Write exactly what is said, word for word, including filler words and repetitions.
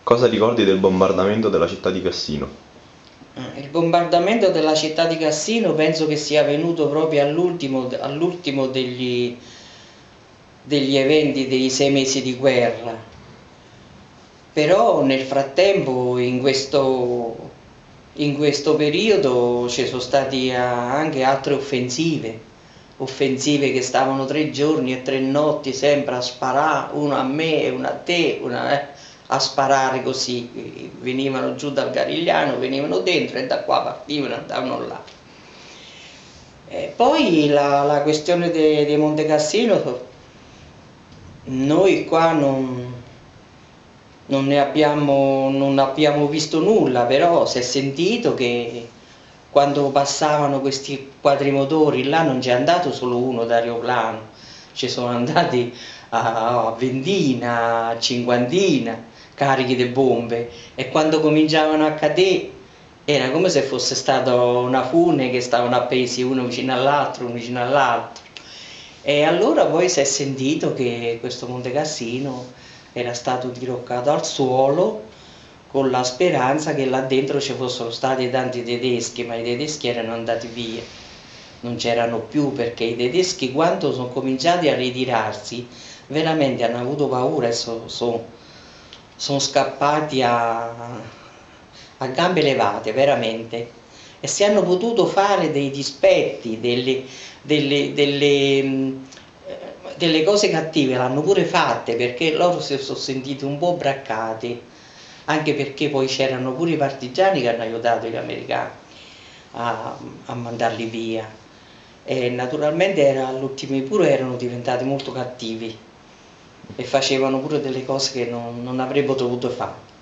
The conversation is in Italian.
Cosa ricordi del bombardamento della città di Cassino? Eh, Il bombardamento della città di Cassino penso che sia avvenuto proprio all'ultimo all'ultimo degli, degli eventi dei sei mesi di guerra, però nel frattempo in questo, in questo periodo ci sono state anche altre offensive, offensive che stavano tre giorni e tre notti sempre a sparare, una a me e una a te, una, eh, a sparare così, venivano giù dal Garigliano, venivano dentro e da qua partivano e andavano là. E poi la, la questione di de Monte Cassino, noi qua non, non ne abbiamo, non abbiamo visto nulla, però si è sentito che quando passavano questi quadrimotori là non c'è andato solo uno d'aeroplano, ci sono andati a, a ventina, a cinquantina carichi di bombe, e quando cominciavano a cadere era come se fosse stata una fune che stavano appesi uno vicino all'altro, uno vicino all'altro. E allora poi si è sentito che questo Monte Cassino era stato diroccato al suolo con la speranza che là dentro ci fossero stati tanti tedeschi, ma i tedeschi erano andati via, non c'erano più, perché i tedeschi quando sono cominciati a ritirarsi veramente hanno avuto paura e sono so, son scappati a, a gambe levate, veramente, e si hanno potuto fare dei dispetti, delle, delle, delle, delle cose cattive, l'hanno pure fatte, perché loro si sono sentiti un po' braccati, anche perché poi c'erano pure i partigiani che hanno aiutato gli americani a, a mandarli via, e naturalmente era, all'ultimo pure erano diventati molto cattivi e facevano pure delle cose che non, non avrebbero dovuto fare.